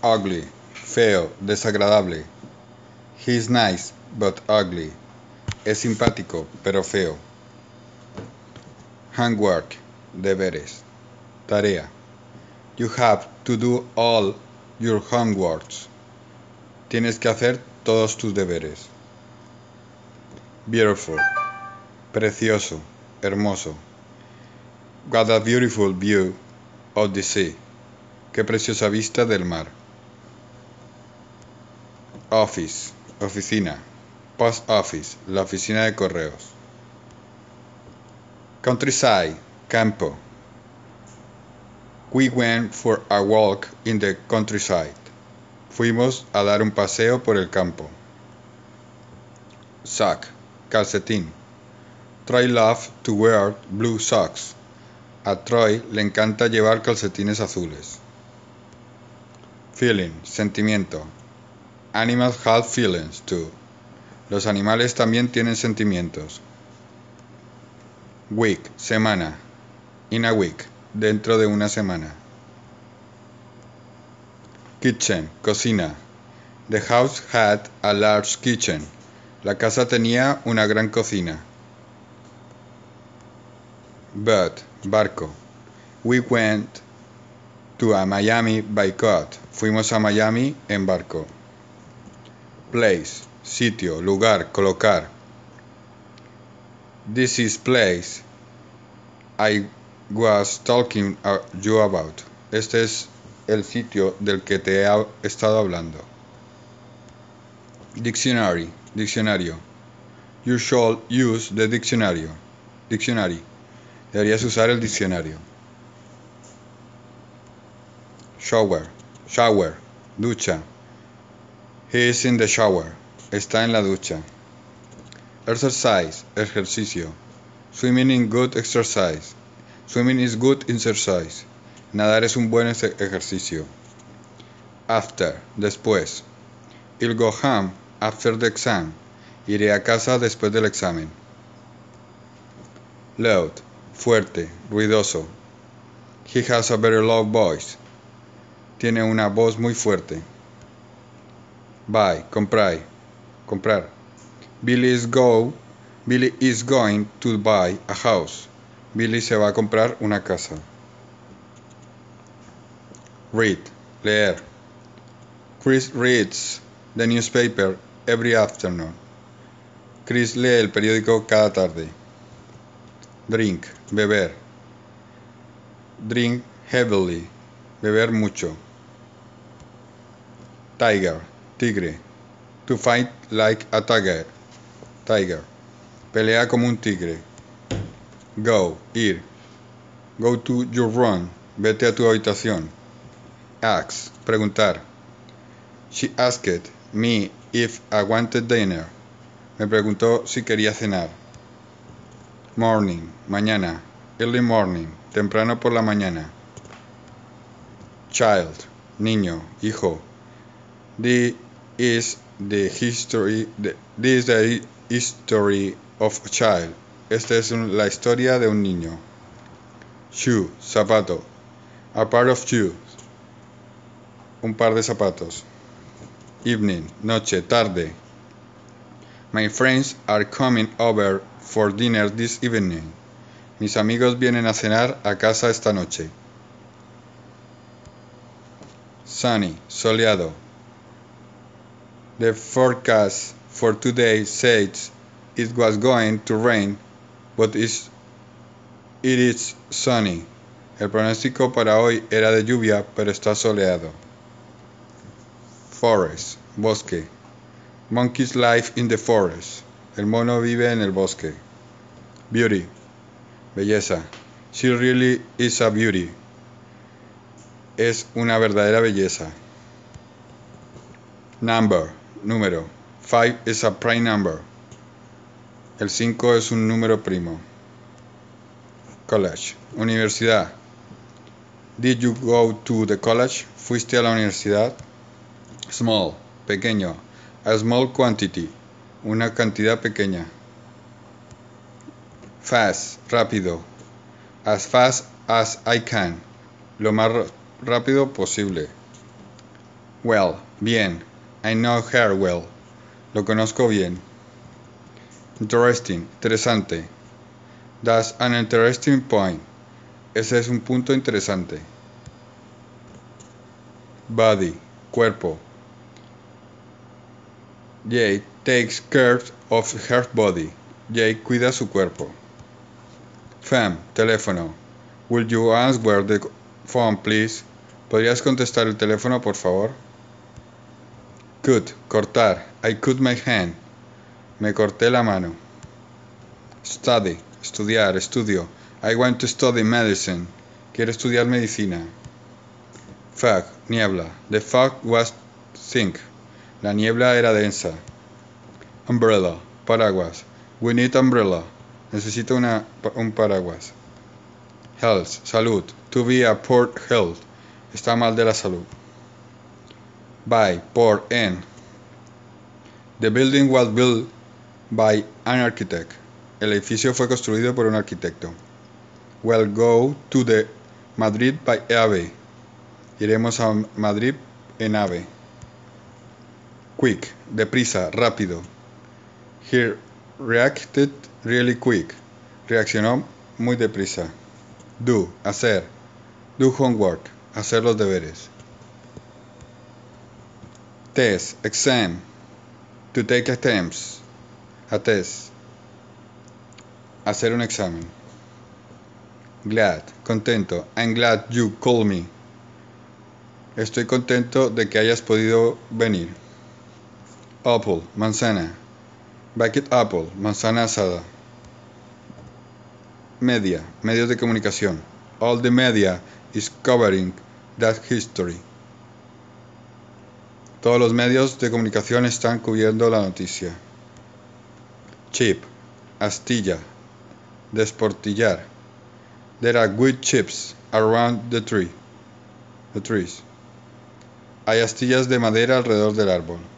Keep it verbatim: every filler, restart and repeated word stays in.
ugly, feo, desagradable. He is nice, but ugly. Es simpático, pero feo. Homework, deberes. Tarea. You have to do all your homeworks. Tienes que hacer todos tus deberes. Beautiful, precioso, hermoso. What a beautiful view of the sea. Qué preciosa vista del mar. Office, oficina. Post office, la oficina de correos. Countryside, campo. We went for a walk in the countryside. Fuimos a dar un paseo por el campo. Sock, calcetín. Troy loves to wear blue socks. A Troy le encanta llevar calcetines azules. Feeling, sentimiento. Animals have feelings too. Los animales también tienen sentimientos. Week, semana. In a week, dentro de una semana. Kitchen, cocina. The house had a large kitchen. La casa tenía una gran cocina. Boat, barco. We went to a Miami by boat. Fuimos a Miami en barco. Place, sitio, lugar, colocar. This is place I was talking to you about. Este es el sitio del que te he estado hablando. Dictionary, diccionario. You should use the dictionary. Dictionary. Deberías usar el diccionario. Shower, shower, ducha. He is in the shower. Está en la ducha. Exercise, ejercicio. Swimming is good exercise. Swimming is good exercise. Nadar es un buen ejercicio. After, después. I'll go home after the exam. Iré a casa después del examen. Loud, fuerte, ruidoso. He has a very loud voice. Tiene una voz muy fuerte. Buy, comprar, comprar. Billy is go. Billy is going to buy a house. Billy se va a comprar una casa. Read, leer. Chris reads the newspaper every afternoon. Chris lee el periódico cada tarde. Drink, beber. Drink heavily, beber mucho. Tiger, tigre. To fight like a tiger. Tiger. Pelea como un tigre. Go, ir. Go to your room. Vete a tu habitación. Ask, preguntar. She asked me if I wanted dinner. Me preguntó si quería cenar. Morning, mañana. Early morning, temprano por la mañana. Child, niño, hijo. This is the history. The, this is the history of a child. Esta es un, la historia de un niño. Shoe, zapato. A pair of shoes. Un par de zapatos. Evening, noche, tarde. My friends are coming over for dinner this evening. Mis amigos vienen a cenar a casa esta noche. Sunny, soleado. The forecast for today says it was going to rain, but it's, it is sunny. El pronóstico para hoy era de lluvia, pero está soleado. Forest, bosque. Monkeys live in the forest. El mono vive en el bosque. Beauty, belleza. She really is a beauty. Es una verdadera belleza. Number, número. Five is a prime number. El cinco es un número primo. College, universidad. Did you go to the college? ¿Fuiste a la universidad? Small, pequeño. A small quantity, una cantidad pequeña. Fast, rápido. As fast as I can, lo más rápido posible. Well, bien. I know her well. Lo conozco bien. Interesting, interesante. That's an interesting point. Ese es un punto interesante. Body, cuerpo. Jay takes care of her body. Jay cuida su cuerpo. Phone, teléfono. Will you answer the phone, please? ¿Podrías contestar el teléfono, por favor? Cut, cortar. I cut my hand. Me corté la mano. Study, estudiar, estudio. I want to study medicine. Quiero estudiar medicina. Fog, niebla. The fog was thick. La niebla era densa. Umbrella, paraguas. We need umbrella. Necesito una, un paraguas. Health, salud. To be a poor health. Está mal de la salud. By, por, en. The building was built by an architect. El edificio fue construido por un arquitecto. We'll go to the Madrid by AVE. Iremos a Madrid en AVE. Quick, deprisa, rápido. He reacted really quick. Reaccionó muy deprisa. Do, hacer. Do homework, hacer los deberes. Test, exam. To take attempts. A test. Hacer un examen. Glad, contento. I'm glad you called me. Estoy contento de que hayas podido venir. Apple, manzana. Baked apple, manzana asada. Media, medios de comunicación. All the media is covering that history. Todos los medios de comunicación están cubriendo la noticia. Chip, astilla. Desportillar. There are good chips around the tree. The trees. Hay astillas de madera alrededor del árbol.